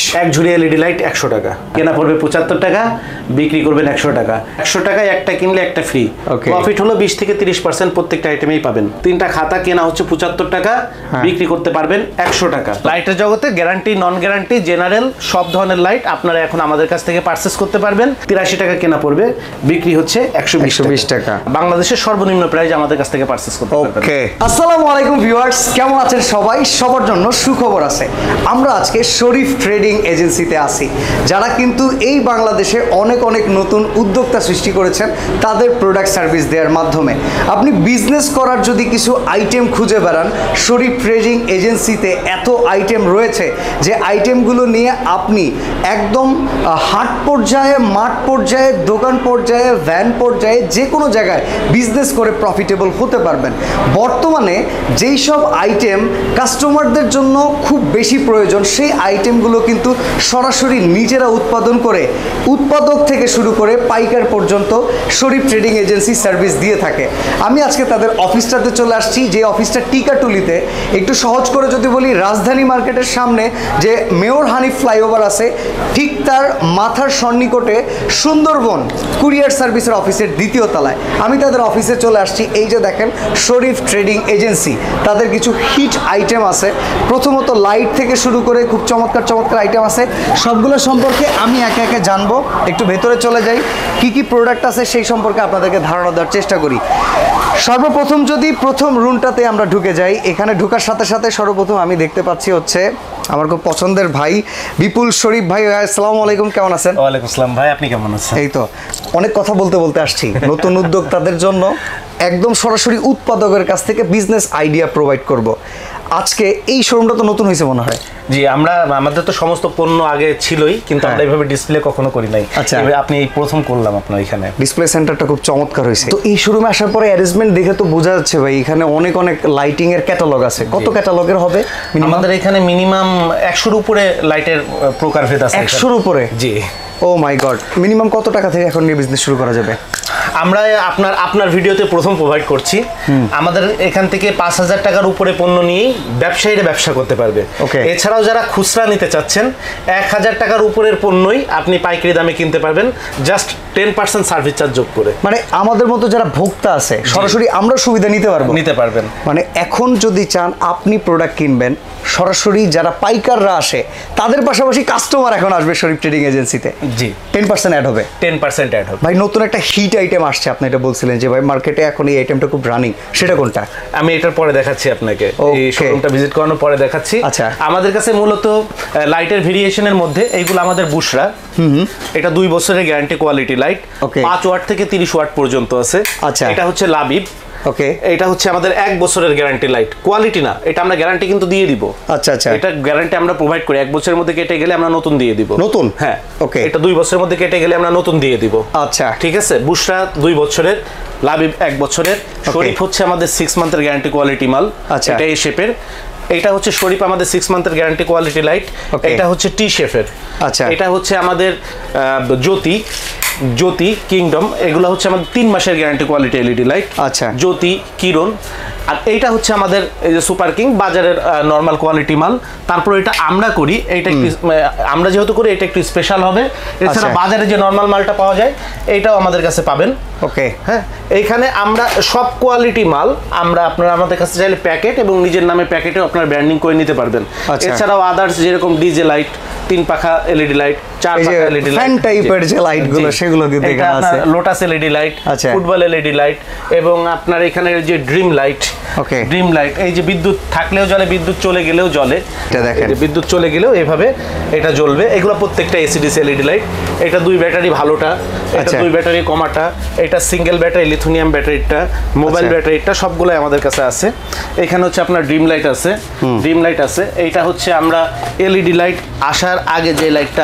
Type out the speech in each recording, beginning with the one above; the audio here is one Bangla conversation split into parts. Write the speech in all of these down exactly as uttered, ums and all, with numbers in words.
এক ঝুড়ি এলইডি লাইট একশো টাকা, কেনা পড়বে পঁচাত্তর টাকা, বিক্রি করবেন একশো টাকা। একশো টাকায় একটা কিনলে একটা ফ্রি, প্রফিট হলো বিশ থেকে তিরিশ পার্সেন্ট প্রত্যেকটা আইটেমেই পাবেন। তিনটা খাতা কেনা হচ্ছে পঁচাত্তর টাকা, বিক্রি করতে পারবেন একশো টাকা। লাইটের জগতে গ্যারান্টি, নন গ্যারান্টি, জেনারেল সব ধরনের লাইট আপনারা এখন আমাদের কাছ থেকে পারচেস করতে পারবেন। তিরাশি টাকা কেনা পড়বে, বিক্রি হচ্ছে একশো বিশ টাকা। বাংলাদেশের সর্বনিম্ন প্রাইস আমাদের কাছ থেকে পারচেস করতে পারবেন। ওকে, আসসালামু আলাইকুম ভিউয়ার্স, কেমন আছেন সবাই? সবার জন্য সুখবর আছে। আমরা আজকে শরীফ ট্রেডিং এজেন্সিতে আছি, যারা কিন্তু এই বাংলাদেশে অনেক অনেক নতুন উদ্যোক্তা সৃষ্টি করেছেন তাদের প্রোডাক্ট সার্ভিস দেওয়ার মাধ্যমে। আপনি বিজনেস করার যদি কিছু আইটেম খুঁজে বেড়ান, শরীফ ট্রেডিং এজেন্সিতে এত আইটেম রয়েছে যে আইটেমগুলো নিয়ে আপনি একদম হাট পর্যায়ে, মাঠ পর্যায়ে, দোকান পর্যায়ে, ভ্যান পর্যায়ে যে কোনো জায়গায় বিজনেস করে প্রফিটেবল হতে পারবেন। বর্তমানে যেই সব আইটেম কাস্টমারদের জন্য খুব বেশি প্রয়োজন, সেই আইটেমগুলো কিন্তু সরাসরি নিজেরা উৎপাদন করে উৎপাদক থেকে শুরু করে পাইকার পর্যন্ত শরীফ ট্রেডিং এজেন্সি সার্ভিস দিয়ে থাকে। আমি আজকে তাদের অফিসটাতে চলে আসছি, যে অফিসটা টিকাটুলিতে। একটু সহজ করে যদি বলি, রাজধানী মার্কেটের সামনে যে মেয়র হানিফ ফ্লাইওভার আছে, ঠিক তার মাথার সন্নিকটে সুন্দরবন কুরিয়ার সার্ভিসের অফিসের দ্বিতীয় তলায় আমি তাদের অফিসে চলে আসছি। এই যে দেখেন শরীফ ট্রেডিং এজেন্সি, তাদের কিছু হিট আইটেম আছে। প্রথমত লাইট থেকে শুরু করে খুব চমৎকার চমৎকার আইটেম আছে, সবগুলো সম্পর্কে আমি একে একে জানবো। একটু ভেতরে চলে যাই, কি কি প্রোডাক্ট আছে সেই সম্পর্কে আপনাদেরকে ধারণা দেওয়ার চেষ্টা করি। সর্বপ্রথম যদি প্রথম রুমটাতে আমরা ঢুকে যাই, এখানে ঢোকার সাথে সাথে সর্বপ্রথম আমি দেখতে পাচ্ছি হচ্ছে আমার খুব পছন্দের ভাই বিপুল শরীফ ভাই। আসসালামু আলাইকুম, কেমন আছেন? ওয়ালাইকুম আসসালাম ভাই, আপনি কেমন আছেন? এই তো অনেক কথা বলতে বলতে আসছি নতুন উদ্যোক্তাদের জন্য একদম সরাসরি উৎপাদকের কাছ থেকে বিজনেস আইডিয়া প্রোভাইড করব। আজকে এই শোরুমটা তো নতুন হয়েছে মনে হয়? জি, আমরা আমাদের তো সমস্ত পণ্য আগে ছিলই, কিন্তু আমরা এইভাবে ডিসপ্লে কখনো করি নাই। আচ্ছা, আপনি এই প্রথম করলাম আপনার এখানে। ডিসপ্লে সেন্টারটা খুব চমৎকার হয়েছে। তো এই শোরুমে আসার পরে অ্যারেঞ্জমেন্ট দেখে তো বোঝা যাচ্ছে ভাই এখানে অনেক অনেক লাইটিং এর ক্যাটালগ আছে। কত ক্যাটালগের হবে? আমাদের এখানে মিনিমাম একশোর উপরে লাইটের প্রকারভেদ আছে। একশোর উপরে? জি। ও মাই গড, মিনিমাম কত টাকা থেকে এখন নিয়ে বিজনেস শুরু করা যাবে? আমরা আপনার আপনার ভিডিওতে প্রথম প্রোভাইড করছি। আমাদের এখান থেকে পাঁচ হাজার টাকার উপরে পণ্য নিয়েই ব্যবসায়ীরা ব্যবসা করতে পারবে। এছাড়াও যারা খুচরা নিতে চাচ্ছেন, এক হাজার টাকার উপরের পণ্যই আপনি পাইকারি দামে কিনতে পারবেন, just ten percent service charge যোগ করে। মানে আমাদের মতো যারা ভোক্তা আছে সরাসরি আমরা সুবিধা নিতে পারবো, নিতে পারবেন। মানে এখন যদি চান আপনি প্রোডাক্ট কিনবেন, সরাসরি যারা পাইকাররা আসে তাদের পাশাপাশি কাস্টমার এখন আসবে শরীফ ট্রেডিং এজেন্সিতে। জি, টেন পার্সেন্ট অ্যাড হবে। টেন পার্সেন্ট অ্যাড হবে। ভাই নতুন একটা হিট আইটেম আসছে, আপনি এটা বলছিলেন যে ভাই মার্কেটে এখন এই আইটেমটা খুব রানিং, সেটা কোনটা? আমি এটার পরে দেখাচ্ছি আপনাকে, এই শোরুমটা ভিজিট করানোর পরে দেখাচ্ছি। আচ্ছা, আমাদের আমাদের কাছে মূলত লাইটের ভেরিয়েশনের মধ্যে এইগুলো আমাদের বুশরা। হুম, এটা দুই বছরের গ্যারান্টি কোয়ালিটি লাইট, পাঁচ ওয়াট থেকে তিরিশ ওয়াট পর্যন্ত আছে। আচ্ছা, এটা হচ্ছে লাবিব। ওকে, এটা হচ্ছে আমাদের এক বছরের গ্যারান্টি লাইট, কোয়ালিটি না, এটা আমরা গ্যারান্টি কিন্তু দিয়ে দিব। আচ্ছা আচ্ছা, এটা গ্যারান্টি আমরা প্রোভাইড করি, এক বছরের মধ্যে কেটে গেলে আমরা নতুন দিয়ে দিব। নতুন? হ্যাঁ, ওকে। এটা দুই বছরের মধ্যে কেটে গেলে আমরা নতুন দিয়ে দিব। আচ্ছা, ঠিক আছে। বুশরা দুই বছরের, লাবিব এক বছরের, শরীফ হচ্ছে আমাদের সিক্স মান্থের গ্যারান্টি কোয়ালিটি মাল। আচ্ছা, এটা এই শেপের। এটা হচ্ছে শরীফ আমাদের সিক্স মান্থের গ্যারান্টি কোয়ালিটি লাইট। এটা হচ্ছে টি শেফের। আচ্ছা, এটা হচ্ছে আমাদের জ্যোতি, জ্যোতি কিংডম, এগুলো হচ্ছে আমাদের তিন মাসের গ্যারান্টি কোয়ালিটি এলইডি লাইট। আচ্ছা, জ্যোতি কিরণ। আর এইটা হচ্ছে আমাদের এই যে সুপার কিং, বাজারের নর্মাল কোয়ালিটি মাল। তারপর এটা আমরা করি, এইটা একটু আমরা যেহেতু করি এটা একটু স্পেশাল হবে। এছাড়া বাজারে যে নর্মাল মালটা পাওয়া যায় এটাও আমাদের কাছে পাবেন। ওকে, হ্যাঁ, এইখানে আমরা সব কোয়ালিটি মাল আমরা আপনারা আমাদের কাছে চাইলে প্যাকেট এবং নিজের নামে প্যাকেটেও আপনার ব্র্যান্ডিং করে নিতে পারবেন। এছাড়াও আদার্স যেরকম ডিজে লাইট, তিন পাখা এলইডি লাইট, চার পাখা এলইডি লাইট, ফ্যান টাইপের যে লাইটগুলো সেগুলো দিয়ে দেখা আছে। Lotus LED light, football LED light, এবং আপনার এখানে যে dream light. Okay, dream light, এই যে বিদ্যুৎ থাকলেও জ্বলে, বিদ্যুৎ চলে গেলেও জ্বলে। এটা দেখেন, বিদ্যুৎ চলে গেলেও এভাবে এটা জ্বলবে। এগুলো প্রত্যেকটা এসিডিসি এলইডি লাইট। এটা দুই ব্যাটারি ভালোটা, এটা দুই ব্যাটারি কমাটা, এটা সিঙ্গেল ব্যাটারি লিথিয়াম ব্যাটারিটা, মোবাইল ব্যাটারিটা, সবগুলাই আমাদের কাছে আছে। এখানে হচ্ছে আপনার ড্রিম লাইট আছে, ড্রিম লাইট আছে। এইটা হচ্ছে আমরা এলইডি লাইট আসার আগে যে লাইটটা আমরা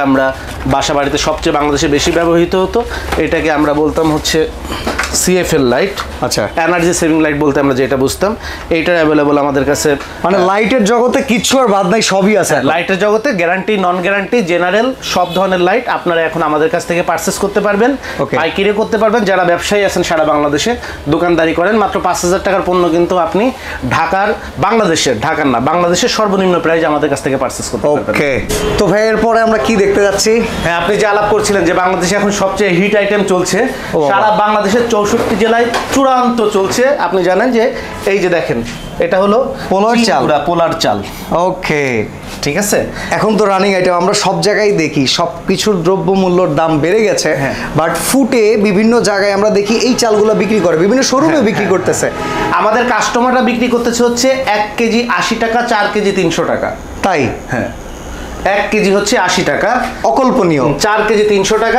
বাসা বাড়িতে সবচেয়ে বাংলাদেশে বেশি ব্যবহৃত হতো। এটাকে আমরা বলতাম হচ্ছে সিএফএল লাইট। আচ্ছা, এনার্জি সেভিং লাইট বলতে আমরা যেটা বুঝতাম, এইটার অ্যাভেলেবল আমাদের কাছে। মানে লাইটের জগতে কিচ্ছু আর বাদ নাই, সবই আছে লাইটের জগতে। গ্যারান্টি, নন গ্যারান্টি, জেনারেল সব ধরনের লাইট আপনারা এখন আমাদের কাছ থেকে পারচেস করতে পারবেন, পাইকারি করতে পারবেন। যারা ব্যবসায়ী আছেন সারা বাংলাদেশে দোকানদারি করেন, মাত্র পাঁচ হাজার টাকার পণ্য কিন্তু আপনি ঢাকার, বাংলাদেশের, ঢাকার না, বাংলাদেশের সর্বনিম্ন প্রাইস আমাদের কাছ থেকে পারচেস করতে পারবেন। ওকে, তো ভাই এরপরে আমরা কি দেখতে যাচ্ছি? হ্যাঁ, আপনি যে আলাপ করছিলেন যে বাংলাদেশে এখন সবচেয়ে হিট আইটেম চলছে, সারা বাংলাদেশের চৌষট্টি জেলায় চূড়ান্ত চলছে। আপনি জানেন যে এই যে দেখেন, এটা হলো পোলার চাল, পোলার চাল। ওকে, ঠিক আছে। এখন তো রানিং আইটেম আমরা সব জায়গায় দেখি, সব কিছুর দ্রব্য মূল্যর দাম বেড়ে গেছে, বাট ফুটে বিভিন্ন জায়গায় আমরা দেখি এই চালগুলো বিক্রি করে, বিভিন্ন শোরুমে বিক্রি করতেছে। আমাদের কাস্টমাররা বিক্রি করতেছে হচ্ছে এক কেজি আশি টাকা, চার কেজি তিনশো টাকা। তাই? হ্যাঁ, এক কেজি হচ্ছে আশি টাকা, অকল্পনীয়। চার কেজি তিনশো টাকা।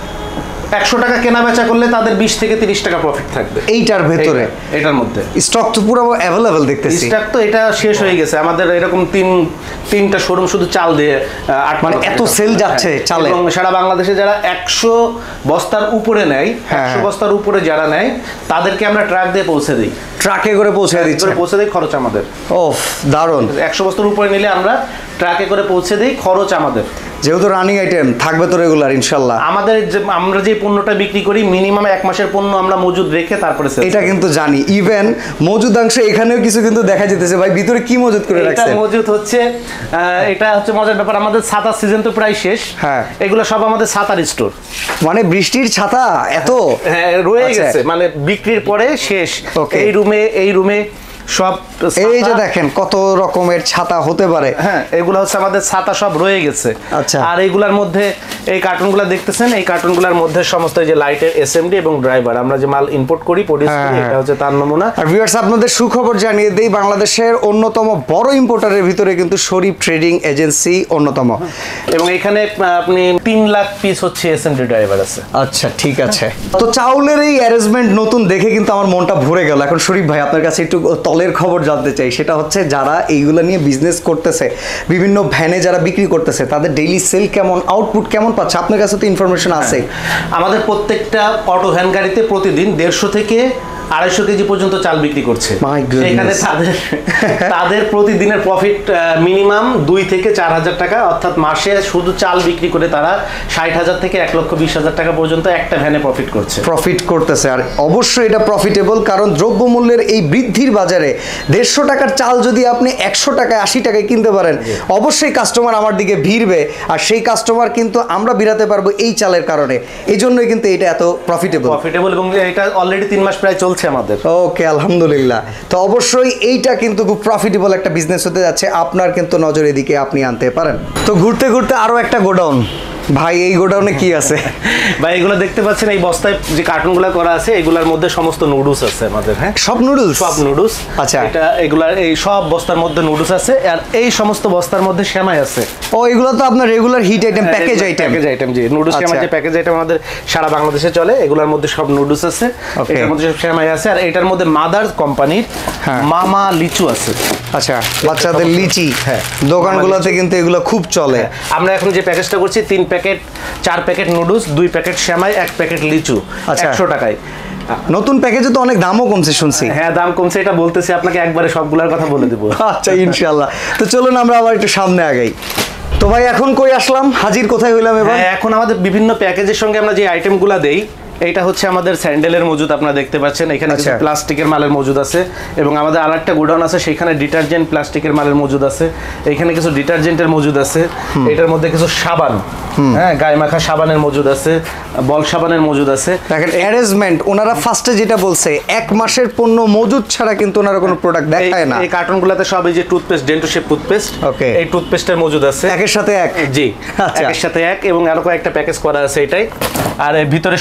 একশো টাকা কেনা বেচা করলে তাদের বিশ থেকে তিরিশ টাকা প্রফিট থাকবে এইটার ভেতরে, এটার মধ্যে। স্টক তো পুরো অ্যাভেলেবল দেখতেছি। স্টক তো এটা শেষ হয়ে গেছে আমাদের, এরকম তিন তিনটা শোরুম শুধু চাল দিয়ে আট, মানে এত সেল যাচ্ছে চালে। এবং সারা বাংলাদেশে যারা একশো বস্তার উপরে নেয়, একশো বস্তার উপরে যারা নেয় তাদেরকে আমরা ট্রাক দিয়ে পৌঁছে দিই, ট্রাকে করে পৌঁছে দিচ্ছি, পৌঁছে দিই, খরচ আমাদের। ওফ, দারুণ। একশো বস্তার উপরে নিলে আমরা ট্রাকে করে পৌঁছে দিই, খরচ আমাদের। যেহেতু রানিং আইটেম থাকবে তো রেগুলার ইনশাল্লাহ। আমাদের আমরা যে পণ্যটা বিক্রি করি মিনিমাম এক মাসের পণ্য আমরা মজুদ রেখে তারপরে সেল। এটা কিন্তু জানি, ইভেন মজুদাংশ এখানেও কিছু কিন্তু দেখা যেতেছে। ভাই ভিতরে কি মজুদ করে রাখছেন? এটা মজুদ হচ্ছে, এটা হচ্ছে মজার ব্যাপার, আমাদের ছাতার সিজন তো প্রায় শেষ। হ্যাঁ, এগুলো সব আমাদের ছাতার স্টোর। মানে বৃষ্টির ছাতা এত হ্যাঁ রয়ে গেছে, মানে বিক্রির পরে শেষ। এই রুমে, এই রুমে সব, এই যে দেখেন কত রকমের ছাতা হতে পারে। হ্যাঁ, এগুলো হচ্ছে আমাদের ছাতা, সব রয়ে গেছে। আচ্ছা, আর এইগুলোর মধ্যে এই কার্টুনগুলো দেখতেছেন, এই কার্টুনগুলোর মধ্যে সমস্ত যে লাইটের এসএমডি এবং ড্রাইভার আমরা যে মাল ইম্পোর্ট করি, প্রোডিউস করি, এটা হচ্ছে তার নমুনা। আর ভিউয়ার্স, আপনাদের সুখবর জানিয়ে দেই, বাংলাদেশের অন্যতম বড় ইম্পোর্টারের ভিতরে কিন্তু শরীফ ট্রেডিং এজেন্সি অন্যতম। এবং এখানে আপনি তিন লাখ পিস হচ্ছে এসএমডি ড্রাইভার আছে। আচ্ছা, ঠিক আছে। তো চাউলের এই অ্যারেঞ্জমেন্ট নতুন দেখে কিন্তু আমার মনটা ভরে গেল। এখন শরীফ ভাই আপনার কাছে একটু তলের খবর জানতে চাই, সেটা হচ্ছে যারা এইগুলো নিয়ে বিজনেস করতেছে, বিভিন্ন ভ্যানে যারা বিক্রি করতেছে, তাদের ডেইলি সেল কেমন, আউটপুট কেমন পাচ্ছে? আপনার কাছে তো ইনফরমেশন আছে। আমাদের প্রত্যেকটা অটো ভ্যান গাড়িতে প্রতিদিন দেড়শো থেকে আড়াইশো কেজি পর্যন্ত চাল বিক্রি করছে। এখানে তাদের তাদের প্রতিদিনের প্রফিট মিনিমাম দুই থেকে চার হাজার টাকা, অর্থাৎ মাসে শুধু চাল বিক্রি করে তারা ষাট হাজার থেকে এক লক্ষ বিশ হাজার টাকা পর্যন্ত একটা ভ্যানে প্রফিট করছে, প্রফিট করতেছে। আর অবশ্যই এটা প্রফিটেবল, কারণ দ্রব্যমূল্যের এই বৃদ্ধির বাজারে দেড়শো টাকার চাল যদি আপনি একশো টাকায় আশি টাকায় কিনতে পারেন, অবশ্যই কাস্টমার আমার দিকে ভিড়বে। আর সেই কাস্টমার কিন্তু আমরা বিরাতে পারবো এই চালের কারণে। এই জন্যই কিন্তু এটা এত প্রফিটেবল প্রফিটেবল এবং এটা অলরেডি তিন মাস প্রায় চলছে আমাদের। ওকে, আলহামদুলিল্লাহ। তো অবশ্যই এইটা কিন্তু খুব প্রফিটেবল একটা বিজনেস হতে যাচ্ছে, আপনার কিন্তু নজর এদিকে আপনি আনতে পারেন। তো ঘুরতে ঘুরতে আরো একটা গোডাউন। ভাই এই গোডাউনে কি আছে? ভাই এগুলো দেখতে পাচ্ছেন, এই বস্তায় যে কার্টুনগুলো করা আছে এগুলোর মধ্যে সমস্ত নুডলস আছে আমাদের। হ্যাঁ, সব নুডলস, সব নুডলস। আচ্ছা, এটা এগুলার এই সব বস্তার মধ্যে নুডলস আছে, আর এই সমস্ত বস্তার মধ্যে সেমাই আছে। ও, এগুলো তো আপনার regular hit item, package item. Package item, জি, নুডলস সেমাই যে প্যাকেজ আইটেম আমাদের সারা বাংলাদেশে চলে, এগুলোর মধ্যে সব নুডলস আছে, এটার মধ্যে সব সেমাই আছে। আর এটার মধ্যে মাদার কোম্পানির মামা লিচু আছে। আচ্ছা, বাচ্চাদের লিচি। হ্যাঁ, দোকানগুলোতে কিন্তু এগুলো খুব চলে। আমরা এখন যে প্যাকেজটা করছি, তিন প্যাকেট, চার প্যাকেট নুডলস, দুই প্যাকেট সেমাই, এক প্যাকেট লিচু, একশো টাকায়। নতুন প্যাকেজে তো অনেক দামও কমছে শুনছি। হ্যাঁ, দাম কমছে, এটা বলতেছি আপনাকে, একবারে সবগুলোর কথা বলে দেবো। আচ্ছা, ইনশাআল্লাহ। তো চলুন আমরা আবার একটু সামনে আগাই। তো ভাই এখন কই আসলাম, হাজির কোথায় হইলাম এবার? এখন আমাদের বিভিন্ন প্যাকেজের সঙ্গে আমরা যে আইটেমগুলো দেই, এইটা হচ্ছে আমাদের স্যান্ডেলের মজুদ, আপনারা দেখতে পাচ্ছেন। এখানে কিছু প্লাস্টিকের মালের মজুদ আছে, এবং আমাদের আর একটা গোডাউন আছে, সেখানে ডিটারজেন্ট প্লাস্টিকের মালের মজুদ আছে। এখানে কিছু ডিটারজেন্টের মজুদ আছে, এটার মধ্যে কিছু সাবান, হ্যাঁ, গায়ে মাখা সাবানের মজুদ আছে, বল সাবানের মজুদ আছে। দেখেন অ্যারেঞ্জমেন্ট, ওনারা ফার্স্টে যেটা বলছে এক মাসের পণ্য মজুদ ছাড়া কিন্তু ওনারা কোনো প্রোডাক্ট দেখায় না। এই কার্টুনগুলোতে সব এই যে টুথপেস্ট, ডেন্টোশেপ টুথপেস্ট, এই টুথপেস্টের মজুদ আছে একের সাথে এক। জি, একের সাথে এক, এবং আরো কয়েকটা প্যাকেজ করা আছে এটাই। আর এর ভিতরে সমস্ত লাইট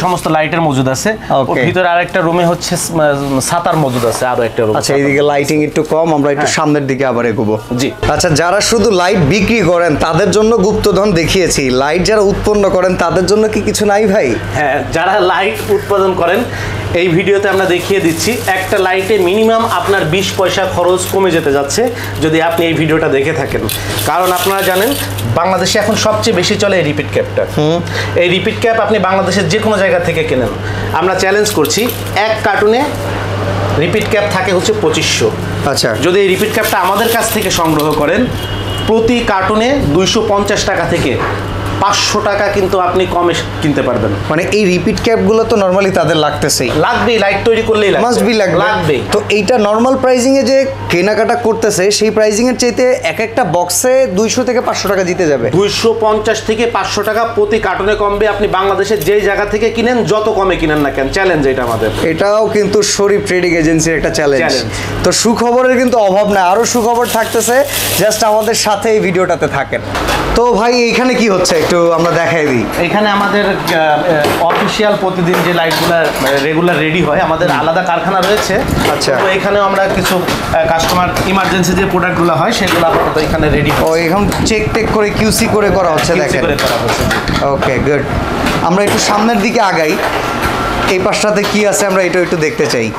লাইটের মজুদ আছে, ওর ভিতরে আরেকটা রুমে হচ্ছে ছাতার মজুদ আছে, আরো একটা রুম। আচ্ছা, এইদিকে লাইটিং একটু কম, আমরা একটু সামনের দিকে আবার এগোবো। জি। আচ্ছা, যারা শুধু লাইট বিক্রি করেন তাদের জন্য গুপ্তধন দেখিয়েছি, লাইট যারা উৎপন্ন করেন তাদের জন্য কি কিছু নাই ভাই? হ্যাঁ, যারা লাইট উৎপাদন করেন এই ভিডিওতে আমরা দেখিয়ে দিচ্ছি। একটা লাইটে মিনিমাম আপনার বিশ পয়সা খরচ কমে যেতে যাচ্ছে যদি আপনি এই ভিডিওটা দেখে থাকেন। কারণ আপনারা জানেন বাংলাদেশে এখন সবচেয়ে বেশি চলে এই রিপিট ক্যাপটা। এই রিপিট ক্যাপ আপনি বাংলাদেশের যে কোনো জায়গা থেকে কেনেন, আমরা চ্যালেঞ্জ করছি এক কার্টুনে রিপিট ক্যাপ থাকে হচ্ছে পঁচিশশো। আচ্ছা, যদি এই রিপিট ক্যাপটা আমাদের কাছ থেকে সংগ্রহ করেন প্রতি কার্টুনে দুইশো পঞ্চাশ টাকা থেকে পাঁচশো টাকা কিন্তু আপনি কমে কিনতে পারবেন। মানে এই রিপিট ক্যাপগুলো তো নরমালি তাদের লাগতেছেই, লাগবেই, লাইট তৈরি করলেই মাস্ট বি লাগবে, লাগবেই। তো এইটা নরমাল প্রাইসিং এ যে কেনাকাটা করতেছে সেই প্রাইসিং এর চাইতে এক একটা বক্সে দুইশো থেকে পাঁচশো টাকা জিতে যাবে। দুইশো পঞ্চাশ থেকে পাঁচশো টাকা প্রতি কার্টুনে কমবে। আপনি বাংলাদেশের যেই জায়গা থেকে কিনেন, যত কমে কিনেন না কেন, চ্যালেঞ্জ এটা আমাদের। এটাও কিন্তু শরীফ ট্রেডিং এজেন্সির একটা চ্যালেঞ্জ। তো সুখবরের কিন্তু অভাব নাই, আরো সুখবর থাকতেছে, জাস্ট আমাদের সাথে এই ভিডিওটাতে থাকেন। তো ভাই এইখানে কি হচ্ছে একটু আমরা দেখাই দিই। এখানে আমাদের অফিসিয়াল প্রতিদিন যে লাইটগুলো রেগুলার রেডি হয়, আমাদের আলাদা কারখানা রয়েছে। আচ্ছা, তো এখানেও আমরা কিছু কাস্টমার ইমার্জেন্সি যে প্রোডাক্টগুলো হয় সেগুলো আপাতত এখানে রেডি হয়। ও, এখন চেক টেক করে কিউসি করে করা হচ্ছে, দেখেন। Okay, good. আমরা একটু সামনের দিকে আগাই, এই পাশটাতে কি আছে আমরা এটা একটু দেখতে চাই।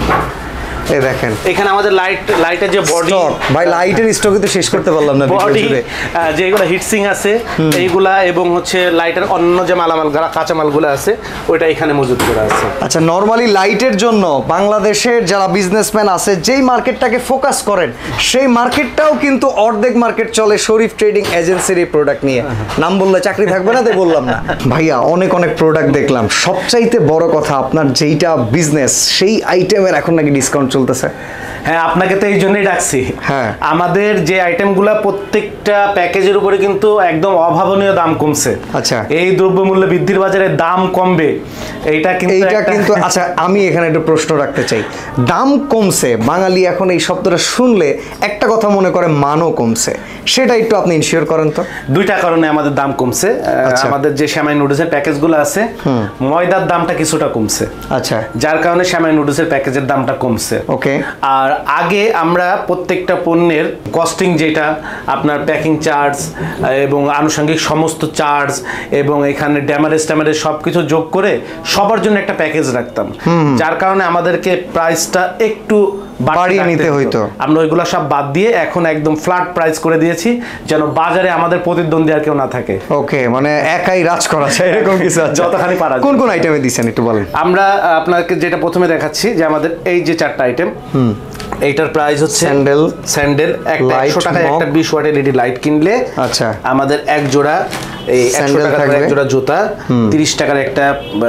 এই দেখেন এখানে আমাদের লাইট লাইটের যে বডি, ভাই লাইটের স্টক তো শেষ করতে পারলাম না। বডি যেগুলো হিটসিং আছে এইগুলা, এবং হচ্ছে লাইটের অন্য যে মালামাল কাঁচামালগুলো আছে ওইটা এখানে মজুদ করা আছে। আচ্ছা, নরমালি লাইটের জন্য বাংলাদেশের যারা বিজনেসম্যান আছে যেই মার্কেটটাকে ফোকাস করেন সেই মার্কেটটাও কিন্তু অর্ধেক মার্কেট চলে শরীফ ট্রেডিং এজেন্সির এই প্রোডাক্ট নিয়ে। নাম বললে চাকরি থাকবে না, তাই বললাম না। ভাইয়া অনেক অনেক প্রোডাক্ট দেখলাম, সবচাইতে বড় কথা আপনার যেইটা বিজনেস সেই আইটেমের এখন নাকি ডিসকাউন্ট চলতেছে। হ্যাঁ, আপনাকে তো এই জন্যই ডাকছি। হ্যাঁ, আমাদের যে আইটেমগুলো প্রত্যেকটা প্যাকেজের উপরে কিন্তু একদম অভাবনীয় দাম কমছে। আচ্ছা, এই দ্রব্যমূল্য বৃদ্ধির বাজারে দাম কমবে এইটা কিন্তু এইটা কিন্তু আচ্ছা, আমি এখানে একটু প্রশ্ন রাখতে চাই। দাম কমছে, বাঙালি এখন এই শব্দটা শুনলে একটা কথা মনে করে মানও কমছে, সেটা একটু আপনি ইনশিওর করেন তো। দুইটা কারণে আমাদের দাম কমছে। আমাদের যে শ্যামাই নুডলসের প্যাকেজগুলো আছে ময়দার দামটা কিছুটা কমছে। আচ্ছা, যার কারণে শ্যামাই নুডলসের প্যাকেজের দামটা কমছে। ওকে। আর আগে আমরা প্রত্যেকটা পণ্যের কস্টিং যেটা আপনার প্যাকিং চার্জ এবং আনুষঙ্গিক সমস্ত চার্জ এবং এখানে ড্যামারেজ ট্যামারেজ সব কিছু যোগ করে সবার জন্য একটা প্যাকেজ রাখতাম, যার কারণে আমাদেরকে প্রাইসটা একটু বাড়িয়ে নিতে হইতো। আমরা ওইগুলো সব বাদ দিয়ে এখন একদম ফ্ল্যাট প্রাইস করে দিয়েছি, যেন বাজারে আমাদের প্রতিদ্বন্দ্বী আর কেউ না থাকে। ওকে, মানে একাই রাজ করা যায় এরকম কিছু যতখানি পারা। কোন কোন আইটেমে দিচ্ছেন একটু বলেন। আমরা আপনাকে যেটা প্রথমে দেখাচ্ছি যে আমাদের এই যে চারটা আইটেম, এইটার প্রাইস হচ্ছে স্যান্ডেল স্যান্ডেল একটা একশো টাকায় একটা বিশ ওয়াট এলইডি লাইট কিনলে আচ্ছা আমাদের এক জোড়া এই একশো টাকার এক জোড়া জুতা, তিরিশ টাকার একটা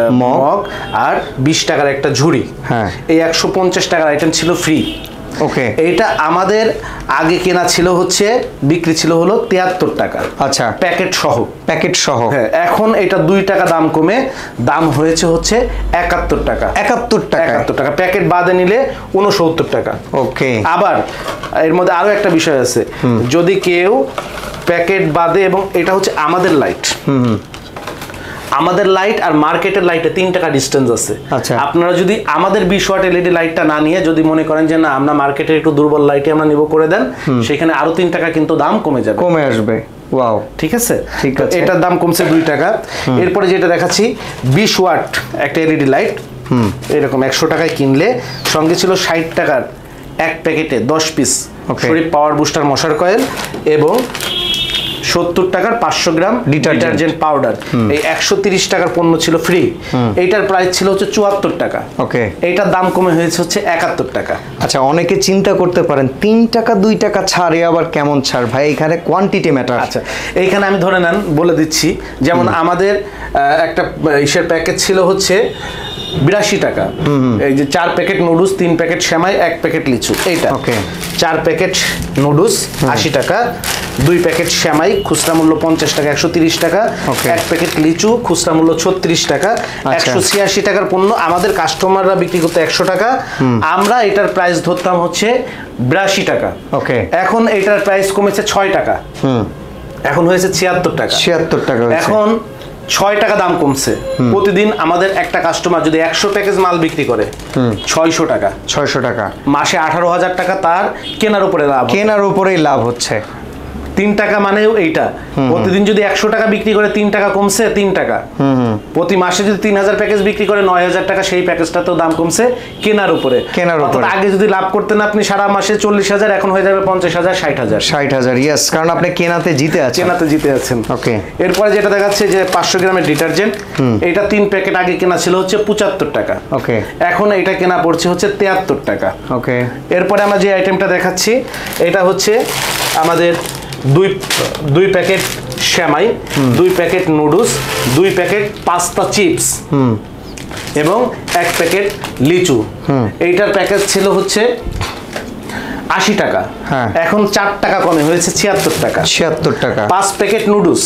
মগ আর বিশ টাকার একটা ঝুড়ি। হ্যাঁ, এই একশো পঞ্চাশ টাকার আইটেম ছিল ফ্রি। ওকে, এইটা আমাদের আগে কেনা ছিল হচ্ছে বিক্রি ছিল হলো তিয়াত্তর টাকা। আচ্ছা, প্যাকেট সহ প্যাকেট সহ হ্যাঁ, এখন এটা দুই টাকা দাম কমে দাম হয়েছে হচ্ছে একাত্তর টাকা। একাত্তর টাকা একাত্তর টাকা প্যাকেট বাদে নিলে উনসত্তর টাকা। ওকে, আবার এর মধ্যে আরো একটা বিষয় আছে, যদি কেউ প্যাকেট বাদে, এবং এটা হচ্ছে আমাদের লাইট, হুম আমাদের লাইট আর মার্কেটের লাইটে তিন টাকা ডিস্টেন্স আছে। আচ্ছা, আপনারা যদি আমাদের বিশ ওয়াট এলইডি লাইটটা না নিয়ে যদি মনে করেন যে না আমরা মার্কেটের একটু দুর্বল লাইটে আমরা নিব করে দেন, সেখানে আরো তিন টাকা কিন্তু দাম কমে যাবে, কমে আসবে। ওয়াও, ঠিক আছে, ঠিক আছে, এটার দাম কমছে দুই টাকা। এরপরে যেটা দেখাচ্ছি বিশ ওয়াট একটা এলইডি লাইট, হুম এরকম একশো টাকায় কিনলে সঙ্গে ছিল ষাট টাকার এক প্যাকেটে দশ পিস শরীফ পাওয়ার বুস্টার মশার কয়েল এবং সত্তর টাকার পাঁচশো গ্রাম ডিটারজেন্ট পাউডার। এই একশো তিরিশ টাকার পণ্য ছিল ফ্রি, এইটার প্রাইস ছিল হচ্ছে চুয়াত্তর টাকা। ওকে, এইটার দাম কমে হয়েছে হচ্ছে একাত্তর টাকা। আচ্ছা, অনেকে চিন্তা করতে পারেন তিন টাকা দুই টাকা ছাড়ে আবার কেমন ছাড় ভাই, এখানে কোয়ান্টিটি ম্যাটার। আচ্ছা, এইখানে আমি ধরে নেন বলে দিচ্ছি, যেমন আমাদের একটা ইসের প্যাকেজ ছিল হচ্ছে বিরাশি টাকা, এই যে চার প্যাকেট নুডলস, তিন প্যাকেট সেমাই, এক প্যাকেট লিচু, এইটা ওকে চার প্যাকেট নুডলস আশি টাকা, দুই প্যাকেট সেমাই খুচরা মূল্য পঞ্চাশ টাকা একশো তিরিশ টাকা, এক প্যাকেট লিচু খুচরা মূল্য ছত্রিশ টাকা, একশো ছিয়াশি টাকার পণ্য আমাদের কাস্টমাররা বিক্রি করতে একশো টাকা, আমরা এটার প্রাইস ধরতাম হচ্ছে বিরাশি টাকা। ওকে, এখন এটার প্রাইস কমেছে ছয় টাকা, এখন হয়েছে ছিয়াত্তর টাকা। ছিয়াত্তর টাকা এখন ছয় টাকা দাম কমছে। প্রতিদিন আমাদের একটা কাস্টমার যদি একশো প্যাকেজ মাল বিক্রি করে ছয়শো টাকা ছয়শো টাকা মাসে আঠারো হাজার টাকা তার কেনার উপরে লাভ, কেনার উপরেই লাভ হচ্ছে। তিন টাকা মানেও এইটা, প্রতিদিন যদি একশো টাকা বিক্রি করে তিন টাকা কমছে, তিন টাকা। প্রতি মাসে যদি তিন হাজার প্যাকেজ বিক্রি করে নয় হাজার টাকা, সেই প্যাকেজটাতেও দাম কমছে কেনার উপরে। কেনার উপরে আগে যদি লাভ করতেন আপনি সারা মাসে চল্লিশ হাজার, এখন হয়ে যাবে পঞ্চাশ হাজার, ষাট হাজার। ষাট হাজার ইয়েস, কারণ আপনি কেনাতে জিতে আছেন। কেনাতে জিতে আছেন। ওকে। এরপরে যেটা দেখাচ্ছে যে পাঁচশো গ্রামের ডিটারজেন্ট, এটা তিন প্যাকেট আগে কেনা ছিল হচ্ছে পঁচাত্তর টাকা। ওকে। এখন এটা কেনা পড়ছে হচ্ছে তিয়াত্তর টাকা। ওকে। এরপরে আমরা যে আইটেমটা দেখাচ্ছি এটা হচ্ছে আমাদের দুই দুই প্যাকেট শ্যামাই, দুই প্যাকেট নুডলস, দুই প্যাকেট পাস্তা চিপস এবং এক প্যাকেট লিচু। এইটার প্যাকেজ ছিল হচ্ছে আশি টাকা, এখন চার টাকা কমে হয়েছে ছিয়াত্তর টাকা। ছিয়াত্তর টাকা। পাঁচ প্যাকেট নুডলস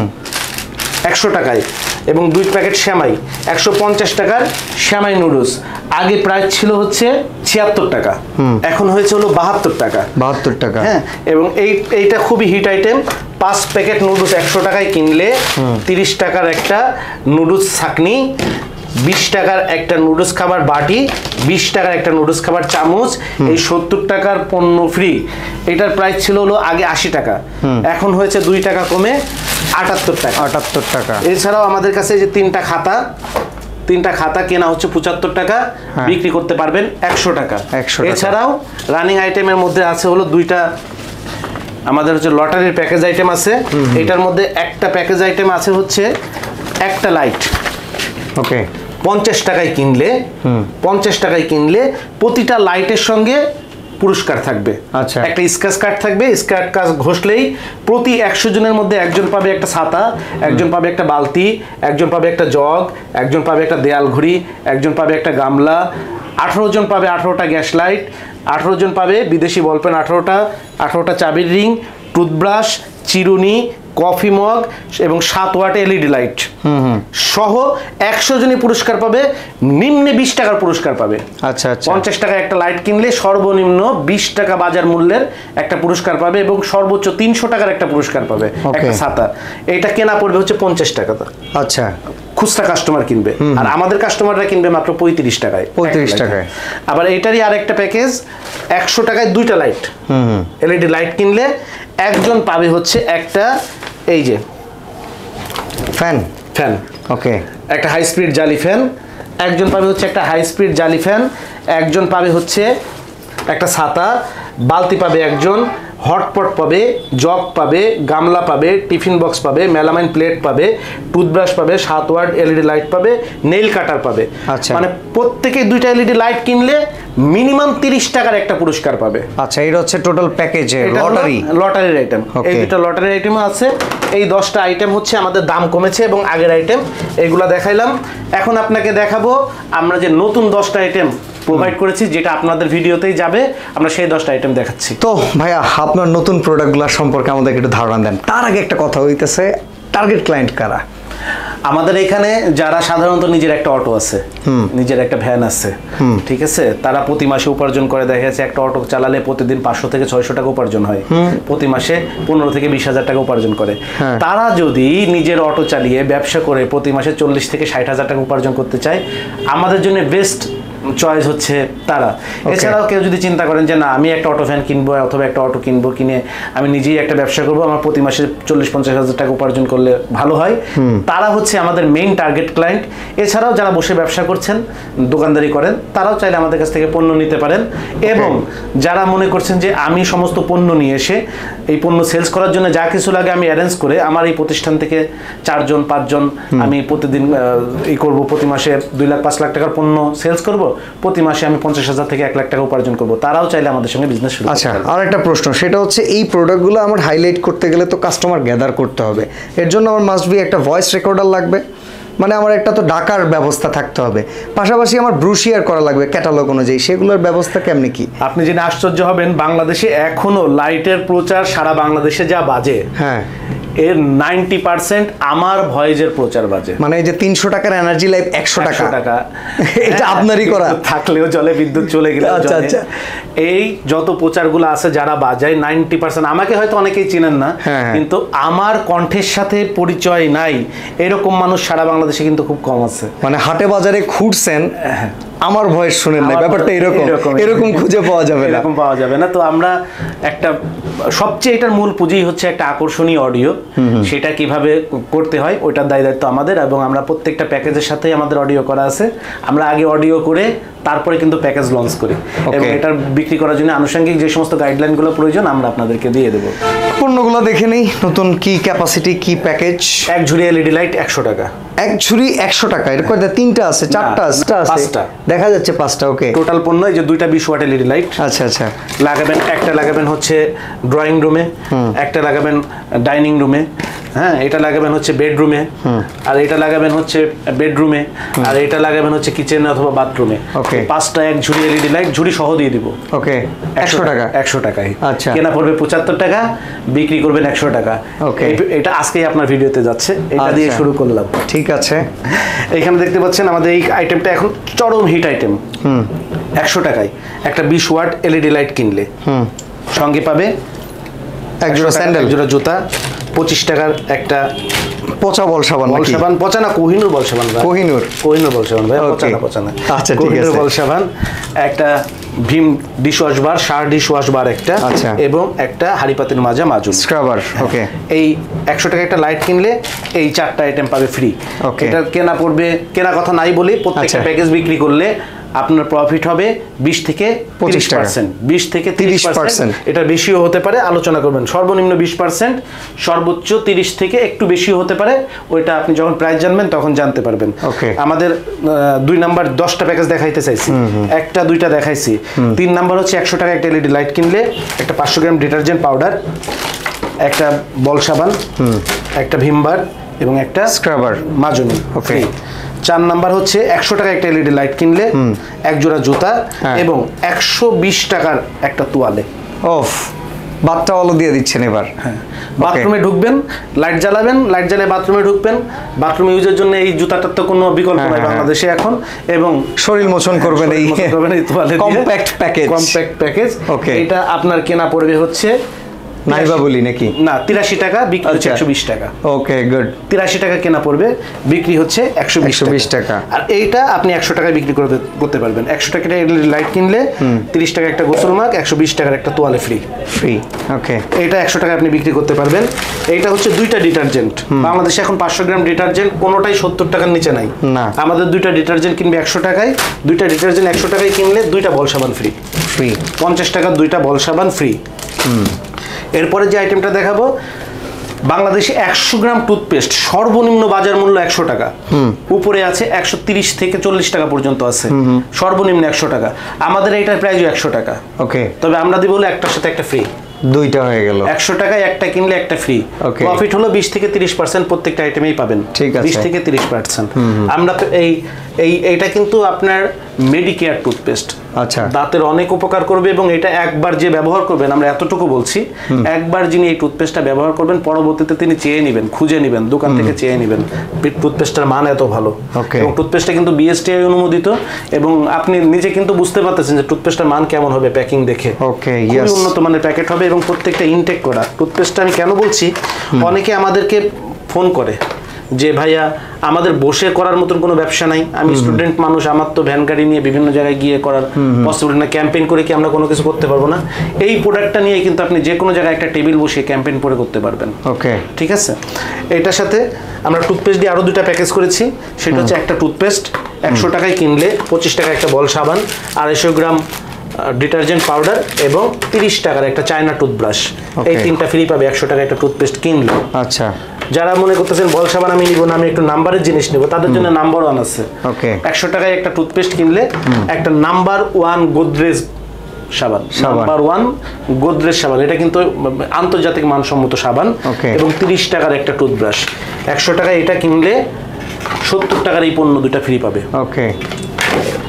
একশো টাকায় এবং দুই প্যাকেট শ্যামাই একশো পঞ্চাশ টাকার শ্যামাই নুডলস। আগে প্রাইস ছিল হচ্ছে ছিয়াত্তর টাকা, এখন হয়েছে হলো বাহাত্তর টাকা। বাহাত্তর টাকা। হ্যাঁ, এবং এই এইটা খুবই হিট আইটেম। পাঁচ প্যাকেট নুডলস একশো টাকায় কিনলে তিরিশ টাকার একটা নুডলস ছাকনি, বিশ টাকার একটা নুডলস খাবার বাটি, বিশ টাকার একটা নুডলস খাবার চামচ, এই সত্তর টাকার পণ্য ফ্রি। এটার প্রাইস ছিল হলো আগে আশি টাকা, এখন হয়েছে দুই টাকা কমে আটাত্তর টাকা। আটাত্তর টাকা। এছাড়াও আমাদের কাছে যে তিনটা খাতা, তিনটা খাতা কেনা হচ্ছে পঁচাত্তর টাকা, বিক্রি করতে পারবেন একশো টাকা। এছাড়াও রানিং আইটেমের মধ্যে আছে হলো দুইটা আমাদের হচ্ছে লটারির প্যাকেজ আইটেম আছে। এটার মধ্যে একটা প্যাকেজ আইটেম আছে হচ্ছে একটা লাইট। ওকে। পঞ্চাশ টাকায় কিনলে পঞ্চাশ টাকায় কিনলে প্রতিটা লাইটের সঙ্গে পুরস্কার থাকবে। আচ্ছা। একটা স্ক্র্যাচ কার্ড থাকবে, স্ক্র্যাচ কার্ড ঘষলেই প্রতি একশো জনের মধ্যে একজন পাবে একটা ছাতা, একজন পাবে একটা বালতি, একজন পাবে একটা জগ, একজন পাবে একটা দেয়াল ঘড়ি, একজন পাবে একটা গামলা, আঠারো জন পাবে আঠারোটা গ্যাস লাইট, আঠারো জন পাবে বিদেশি বলপেন আঠারোটা, আঠারোটা চাবির রিং, টুথব্রাশ, চিরুনি, কফি মগ এবং সাত ওয়াট এলইডি লাইট সহ একশো জনই পুরস্কার পাবে। নিম্নে বিশ টাকার পুরস্কার পাবে। আচ্ছা আচ্ছা। পঞ্চাশ টাকা একটা লাইট কিনলে সর্বনিম্ন বিশ টাকা বাজার মূল্যের একটা পুরস্কার পাবে এবং সর্বোচ্চ তিনশো টাকার একটা পুরস্কার পাবে একটা ছাতা। এটা কেনা পড়বে হচ্ছে পঞ্চাশ টাকা। আচ্ছা। খুচরা কাস্টমার কিনবে, আর আমাদের কাস্টমাররা কিনবে মাত্র পঁয়ত্রিশ টাকায়। পঁয়ত্রিশ টাকায়। আবার এটারই আর একটা প্যাকেজ একশো টাকায় দুইটা লাইট, এলইডি লাইট কিনলে একজন পাবে হচ্ছে একটা এই যে ফ্যান। ফ্যান। ওকে। একটা হাই স্পিড জালি ফ্যান, একজন পাবে হচ্ছে একটা হাই স্পিড জালি ফ্যান, একজন পাবে হচ্ছে একটা ছাতা, বালতি পাবে একজন, হটপট পাবে, জগ পাবে, গামলা পাবে, টিফিন বক্স পাবে, মেলামাইন প্লেট পাবে, টুথব্রাশ পাবে, সাত ওয়াট এলইডি লাইট পাবে, নেইল কাটার পাবে। আচ্ছা। মানে প্রত্যেকে দুইটা এলইডি লাইট কিনলে মিনিমাম তিরিশ টাকার একটা পুরস্কার পাবে। আচ্ছা, এটা হচ্ছে টোটাল প্যাকেজে লটারি লটারির আইটেম। এই দুটো লটারি আইটেম আছে। এই দশটা আইটেম হচ্ছে আমাদের দাম কমেছে এবং আগের আইটেম এগুলা দেখাইলাম। এখন আপনাকে দেখাবো আমরা যে নতুন দশটা আইটেম প্রোভাইড করেছি, যেটা আপনাদের ভিডিওতেই যাবে। আমরা সেই দশটা আইটেম দেখাচ্ছি। তো ভাইয়া, আপনার নতুন প্রোডাক্টগুলো সম্পর্কে আমাদেরকে একটু ধারণা দেন। তার আগে একটা কথা হইতেছে, টার্গেট ক্লায়েন্ট কারা? আমাদের এখানে যারা সাধারণত নিজের একটা অটো আছে, নিজের একটা ভ্যান আছে, ঠিক আছে, তারা প্রতি মাসে উপার্জন করে। দেখা যাচ্ছে একটা অটো চালালে প্রতিদিন পাঁচশো থেকে ছয়শো টাকা উপার্জন হয়, প্রতি মাসে পনেরো থেকে বিশ হাজার টাকা উপার্জন করে। তারা যদি নিজের অটো চালিয়ে ব্যবসা করে প্রতি মাসে চল্লিশ থেকে ষাট হাজার টাকা উপার্জন করতে চায়, আমাদের জন্য বেস্ট চয়েস হচ্ছে তারা। এছাড়াও কেউ যদি চিন্তা করেন যে না, আমি একটা অটো ভ্যান কিনবো অথবা একটা অটো কিনবো, কিনে আমি নিজেই একটা ব্যবসা করবো, আমার প্রতি মাসে চল্লিশ পঞ্চাশ হাজার টাকা উপার্জন করলে ভালো হয়, তারা হচ্ছে আমাদের মেইন টার্গেট ক্লায়েন্ট। এছাড়াও যারা বসে ব্যবসা করছেন, দোকানদারি করেন, তারাও চাইলে আমাদের কাছ থেকে পণ্য নিতে পারেন। এবং যারা মনে করছেন যে আমি সমস্ত পণ্য নিয়ে এসে এই পণ্য সেলস করার জন্য যা কিছু লাগে আমি অ্যারেঞ্জ করে আমার এই প্রতিষ্ঠান থেকে চারজন পাঁচজন আমি প্রতিদিন এই করবো, প্রতি মাসে দুই লাখ পাঁচ লাখ টাকার পণ্য সেলস করবো, প্রতি মাসে আমি পঞ্চাশ হাজার থেকে এক লাখ টাকা উপার্জন করবো, তারাও চাইলে আমাদের সঙ্গে বিজনেস শুরু করতে পারে। আচ্ছা, আর একটা প্রশ্ন, সেটা হচ্ছে এই প্রোডাক্টগুলো আমার হাইলাইট করতে গেলে তো কাস্টমার গ্যাদার করতে হবে। এর জন্য আমার মাস্ট বি একটা ভয়েস রেকর্ডার লাগবে, মানে আমার একটা তো ডাকার ব্যবস্থা থাকতে হবে। পাশাপাশি আমার ব্রুশিয়ার করা লাগবে ক্যাটালগ অনুযায়ী। সেগুলোর ব্যবস্থা কেমনি কি? আপনি জেনে আশ্চর্য হবেন, বাংলাদেশে এখনো লাইটের প্রচার সারা বাংলাদেশে যা বাজে, হ্যাঁ, এর নাইনটি পার্সেন্ট আমার ভয়েজের প্রচার বাজে। মানে এই যে তিনশো টাকার এনার্জি লাইফ একশো টাকা টাকা এটা আপনারই করা, থাকলেও চলে, বিদ্যুৎ চলে গেলে আচ্ছা আচ্ছা। এই যত প্রচারগুলো আছে যারা বাজায় নাইনটি পার্সেন্ট আমাকে হয়তো অনেকেই চিনেন না, কিন্তু আমার কণ্ঠের সাথে পরিচয় নাই এরকম মানুষ সারা বাংলাদেশে কিন্তু খুব কম আছে। মানে হাটে বাজারে ঘুরছেন, আমার ভয়েস শুনেন না, ব্যাপারটা এরকম এরকম খুঁজে পাওয়া যাবে না, এরকম পাওয়া যাবে না। তো আমরা একটা সবচেয়ে এটার মূল পুঁজি হচ্ছে একটা আকর্ষণীয় অডিও, সেটা কিভাবে করতে হয় ওইটার দায় দায়িত্ব আমাদের, এবং আমরা প্রত্যেকটা প্যাকেজের সাথেই আমাদের অডিও করা আছে। আমরা আগে অডিও করে তারপরে কিন্তু প্যাকেজ লঞ্চ করি, এবং এটার বিক্রি করার জন্য আনুষঙ্গিক যে সমস্ত গাইডলাইনগুলো প্রয়োজন আমরা আপনাদেরকে দিয়ে দেবো। পণ্যগুলো দেখে নেই, নতুন কি ক্যাপাসিটি, কি প্যাকেজ। এক ঝুড়ি এলইডি লাইট একশো টাকা, এক ঝুড়ি একশো টাকা। এটা কয়টা? তিনটা আছে, চারটা আছে, পাঁচটা দেখা যাচ্ছে, পাঁচটা। ওকে, টোটাল পণ্য এই যে দুইটা বিশ ওয়াট এলইডি লাইট। আচ্ছা আচ্ছা। লাগাবেন, একটা লাগাবেন হচ্ছে ড্রয়িং রুমে, একটা লাগাবেন ডাইনিং রুমে, হ্যাঁ এটা লাগাবেন হচ্ছে বেডরুমে, আর এটা লাগাবেন হচ্ছে বেডরুমে, আর এটা লাগাবেন হচ্ছে কিচেনে অথবা বাথরুমে। ওকে, পাঁচটা এক ঝুড়ি এলইডি লাইট, ঝুড়ি সহ দিয়ে দিব। ওকে, একশো টাকা, একশো টাকায়। আচ্ছা, কেনা পড়বে পঁচাত্তর টাকা, বিক্রি করবেন একশো টাকা। ওকে, এটা আজকেই আপনার ভিডিওতে যাচ্ছে, এটা দিয়ে শুরু করলাম। ঠিক আছে। এখানে দেখতে পাচ্ছেন আমাদের এই আইটেমটা এখন চরম হিট আইটেম। হুম, একশো টাকায় একটা বিশ ওয়াট এলইডি লাইট কিনলে হুম সঙ্গে পাবে এক জোড়া স্যান্ডেল, এক জোড়া জুতা, পঁচিশ টাকার একটা পচা বল সাবান। বল সাবান, পচা না, কোহিনুর বল সাবান। কোহিনুর কোহিনুর বল সাবান ভাই, পচা না, পচা না। আচ্ছা ঠিক আছে। বল সাবান, একটা ভীম ডিশ ওয়াশ বার, সার ডিশ ওয়াশ বার একটা, আচ্ছা, এবং একটা হাঁড়ি পাতিল মাজা মাজুন স্ক্রাবার। ওকে, এই একশো টাকা একটা লাইট কিনলে এই চারটা আইটেম পাবে ফ্রি। ওকে, এটা কেনা পড়বে, কেনা কথা নাই বলি, প্রত্যেকটা প্যাকেজ বিক্রি করলে আপনার প্রফিট হবে বিশ থেকে পঁচিশ পার্সেন্ট, বিশ থেকে তিরিশ পার্সেন্ট। এটা বেশিও হতে পারে, আলোচনা করবেন। সর্বনিম্ন বিশ পার্সেন্ট, সর্বোচ্চ তিরিশ থেকে একটু বেশিও হতে পারে, ওইটা আপনি যখন প্রাইস জানবেন তখন জানতে পারবেন। আমাদের দুই নাম্বার দশটা প্যাকেজ দেখাইতে চাইছি, একটা দুইটা দেখাইছি। তিন নাম্বার হচ্ছে একশো টাকা একটা এলইডি লাইট কিনলে একটা পাঁচশো গ্রাম ডিটারজেন্ট পাউডার, একটা বল সাবান, একটা ভিমবার এবং একটা স্ক্রাবার মাজুনি। ওকে, চার নাম্বার হচ্ছে একশো টাকা একটা এলইডি লাইট কিনলে এক জোড়া জুতা এবং একশো বিশ টাকার একটা তোয়ালে। অফ, বাচ্চা আলো দিয়ে দিচ্ছেন এবার। হ্যাঁ, বাথরুমে ঢুকবেন, লাইট জ্বালাবেন, লাইট জ্বালিয়ে বাথরুমে ঢুকবেন। বাথরুম ইউজের জন্য এই জুতাটার তো কোনো বিকল্প নাই বাংলাদেশে এখন, এবং শরীর মোচন করবেন এই তোয়ালে, compact package. Compact package. Okay, এটা আপনার কেনা পড়বে হচ্ছে নাইবা বলি নাকি না তিরাশি টাকা, বিক্রি হচ্ছে একশো বিশ টাকা। ওকে গুড, তিরাশি টাকা কেনা পড়বে, বিক্রি হচ্ছে একশো বিশ টাকা। আর এইটা আপনি একশো টাকায় বিক্রি করতে করতে পারবেন। একশো টাকা লাইট কিনলে তিরিশ টাকা একটা গোসল মাগ, একশো বিশ টাকার একটা তোয়ালে ফ্রি ফ্রি ওকে, এইটা একশো টাকা আপনি বিক্রি করতে পারবেন। এইটা হচ্ছে দুইটা ডিটারজেন্ট। বাংলাদেশে এখন পাঁচশো গ্রাম ডিটারজেন্ট কোনোটাই সত্তর টাকার নিচে নাই। আমাদের দুইটা ডিটারজেন্ট কিনবে একশো টাকায়, দুইটা ডিটারজেন্ট একশো টাকায় কিনলে দুইটা বল সাবান ফ্রি ফ্রি পঞ্চাশ টাকার দুইটা বল সাবান ফ্রি। এরপরে যে আইটেমটা দেখাবো, বাংলাদেশে একশো গ্রাম টুথপেস্ট সর্বনিম্ন বাজার মূল্য একশো টাকা, উপরে আছে একশো তিরিশ থেকে চল্লিশ টাকা পর্যন্ত আছে, সর্বনিম্ন একশো টাকা। আমাদের এইটার প্রাইসও একশো টাকা। ওকে, তবে আমরা দিব হলো একটার সাথে একটা ফ্রি, দুইটা হয়ে গেল। একশো টাকায় একটা কিনলে একটা ফ্রি। প্রফিট হলো বিশ থেকে তিরিশ পার্সেন্ট, প্রত্যেকটা আইটেমেই পাবেন। ঠিক আছে, বিশ থেকে তিরিশ পার্সেন্ট। আমরা এই এই এইটা কিন্তু আপনার মেডিকেয়ার টুথপেস্ট, আচ্ছা, দাঁতের অনেক উপকার করবে, এবং এটা একবার যে ব্যবহার করবেন, আমরা এতটুকু বলছি, একবার যিনি এই টুথপেস্টটা ব্যবহার করবেন পরবর্তীতে তিনি চেয়ে নেবেন, খুঁজে নেবেন, দোকান থেকে চেয়ে নেবেন টুথপেস্টটার মান এত ভালো। এবং টুথপেস্টটা কিন্তু বিএসটিআই অনুমোদিত, এবং আপনি নিজে কিন্তু বুঝতে পারতেছেন যে টুথপেস্টটার মান কেমন হবে প্যাকিং দেখে। ওকে, খুবই উন্নত মানের প্যাকেট হবে, এবং প্রত্যেকটা ইনটেক করা টুথপেস্টটা। আমি কেন বলছি, অনেকে আমাদেরকে ফোন করে যে ভাইয়া আমাদের বসে করার মতন কোনো ব্যবসা নাই, আমি স্টুডেন্ট মানুষ, আমার তো ভ্যান গাড়ি নিয়ে বিভিন্ন জায়গায় গিয়ে করার পসিবল না, ক্যাম্পেইন করে কি আমরা কোনো কিছু করতে পারবো না। এই প্রোডাক্টটা নিয়ে কিন্তু আপনি যে কোনো জায়গায় একটা টেবিল বসে ক্যাম্পেইন করে করতে পারবেন। ওকে, ঠিক আছে। এটার সাথে আমরা টুথপেস্ট দিয়ে আরও দুটা প্যাকেজ করেছি। সেটা হচ্ছে একটা টুথপেস্ট একশো টাকায় কিনলে পঁচিশ টাকা একটা বল সাবান, আড়াইশো গ্রাম ডিটারজেন্ট পাউডার এবং তিরিশ টাকার একটা চায়না টুথব্রাশ। এই তিনটা ফ্রি পাবে একশো টাকা একটা টুথপেস্ট কিনলে। আচ্ছা, যারা মনে করতেছেন বল সাবান আমি নিব না, আমি একটু নাম্বারের জিনিস নেব, তাদের জন্য নাম্বার ওয়ান আছে। একশো টাকায় একটা টুথপেস্ট কিনলে একটা নাম্বার ওয়ান গোদরেজ সাবান, নাম্বার ওয়ান গোদরেজ সাবান, এটা কিন্তু আন্তর্জাতিক মানসম্মত সাবান, এবং তিরিশ টাকার একটা টুথব্রাশ। একশো টাকায় এটা কিনলে সত্তর টাকার এই পণ্য দুটা ফ্রি পাবে। ওকে,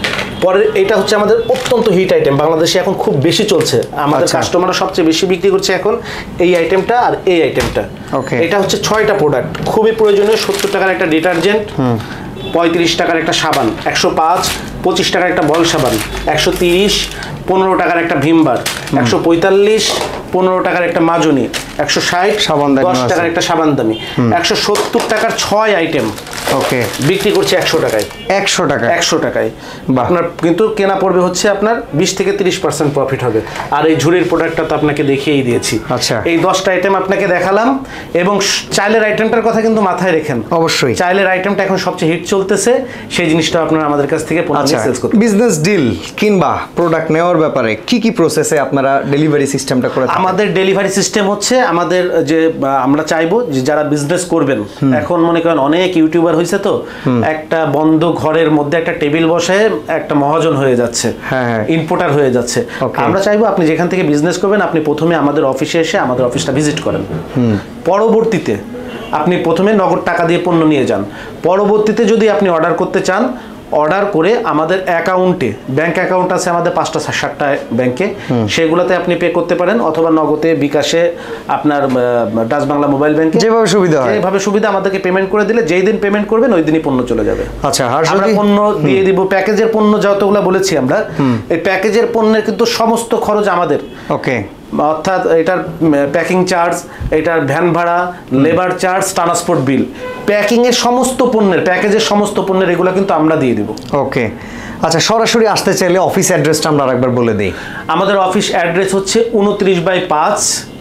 পরে এটা হচ্ছে আমাদের অত্যন্ত হিট আইটেম, বাংলাদেশে এখন খুব বেশি চলছে, আমাদের আচ্ছা। কাস্টমাররা সবচেয়ে বেশি বিক্রি করছে এখন এই আইটেমটা আর এই আইটেমটা। ওকে। এটা হচ্ছে ছয়টা প্রোডাক্ট, খুবই প্রয়োজনীয়। সত্তর টাকার একটা ডিটারজেন্ট, পঁয়ত্রিশ টাকার একটা সাবান, একশো পাঁচ পঁচিশ টাকার একটা বল সাবান, একশো তিরিশ পনেরো টাকার একটা ভিমবার, একশো পঁয়তাল্লিশ পনেরো টাকার একটা মাজনি, একশো ষাট সাবান দশ টাকার একটা সাবান দামি, একশো সত্তর টাকার ছয় আইটেম ওকে বিক্রি করছে একশো টাকায়। একশো টাকা একশো টাকায় বাহ। আপনার কিন্তু কেনা পড়বে হচ্ছে আপনার বিশ থেকে তিরিশ পার্সেন্ট প্রফিট হবে। আর এই ঝুড়ির প্রোডাক্টটা তো আপনাকে দেখিয়েই দিয়েছি। আচ্ছা। এই দশটা আইটেম আপনাকে দেখালাম, এবং চাইলের আইটেমটার কথা কিন্তু মাথায় রেখেন। অবশ্যই। চাইলের আইটেমটা এখন সবচেয়ে হিট চলতেছে, সেই জিনিসটা আপনারা আমাদের কাছ থেকে আচ্ছা, সেলস করতে। বিজনেস ডিল কিংবা প্রোডাক্ট নেওয়ার ব্যাপারে কি কি প্রসেসে আপনারা ডেলিভারি সিস্টেমটা করে থাকেন? আমাদের ডেলিভারি সিস্টেম হচ্ছে আমাদের যে আহ, আমরা চাইবো যে যারা বিজনেস করবেন, এখন মনে করেন অনেক ইউটিউবার হয়েছে তো, একটা বন্ধ ঘরের মধ্যে একটা টেবিল বসে একটা মহাজন হয়ে যাচ্ছে, হ্যাঁ। ইনপুটার হয়ে যাচ্ছে। Okay. আমরা চাইবো আপনি যেখান থেকে বিজনেস করবেন আপনি প্রথমে আমাদের অফিসে এসে আমাদের অফিসটা ভিজিট করেন, পরবর্তীতে আপনি প্রথমে নগদ টাকা দিয়ে পণ্য নিয়ে যান, পরবর্তীতে যদি আপনি অর্ডার করতে চান অর্ডার করে আমাদের অ্যাকাউন্টে, ব্যাংক অ্যাকাউন্ট আছে আমাদের পাঁচটা সাতটা ব্যাংকে, সেগুলোতে আপনি পে করতে পারেন, অথবা নগদে বিকাশে আপনার ডাচ বাংলা মোবাইল ব্যাংকে যেভাবে সুবিধা হয় যেভাবে সুবিধা আমাদেরকে পেমেন্ট করে দিলে যেই দিন পেমেন্ট করবেন ওই দিনই পণ্য চলে যাবে। আচ্ছা, আর আমরা যদি পণ্য দিয়ে দিব, প্যাকেজের পণ্য যতগুলো বলেছি আমরা, এই প্যাকেজের পণ্যের কিন্তু সমস্ত খরচ আমাদের। ওকে। অর্থাৎ এটার প্যাকিং চার্জ, এটার ভ্যান ভাড়া, labour charge, transport bill, packing এর সমস্ত পণ্যের, প্যাকেজের সমস্ত পণ্যের এগুলো কিন্তু আমরা দিয়ে দিব। ওকে। আচ্ছা, সরাসরি আসতে চাইলে অফিস অ্যাড্রেসটা আমরা আরেকবার বলে দিই। আমাদের অফিস অ্যাড্রেস হচ্ছে উনত্রিশ বাই পাঁচ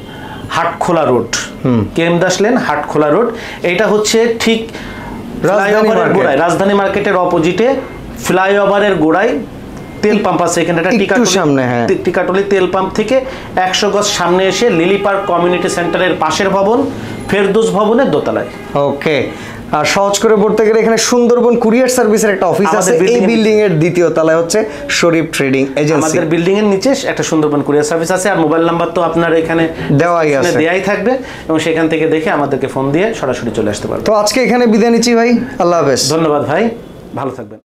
Hatkhola road, K M Das lane, Hatkhola road. এটা হচ্ছে ঠিক ফ্লাইওভারের গোড়ায়, রাজধানী মার্কেটের অপোজিটে ফ্লাইওভারের গোড়ায় তেল পাম্প আছে, এখানে একটা টিকাটলি তেল পাম্প থেকে একশো গজ সামনে এসে লিলি পার্ক কমিউনিটি সেন্টারের পাশের ভবন ফেরদৌস ভবনের দোতলায়। ওকে। আর সহজ করে বলতে গেলে এখানে সুন্দরবন কুরিয়ার সার্ভিসের একটা অফিস আছে, এই বিল্ডিং এর দ্বিতীয় তলায় হচ্ছে শরীফ ট্রেডিং এজেন্সি। আমাদের বিল্ডিং এর নিচে একটা সুন্দরবন কুরিয়ার সার্ভিস আছে, আর মোবাইল নাম্বার তো আপনার এখানে দেওয়াই আছে, দেয়াই থাকবে, এবং সেখান থেকে দেখে আমাদেরকে ফোন দিয়ে সরাসরি চলে আসতে পারবেন। তো আজকে এখানে বিদায় নিচ্ছি ভাই, আল্লাহ হাফেজ। ধন্যবাদ ভাই, ভালো থাকবেন।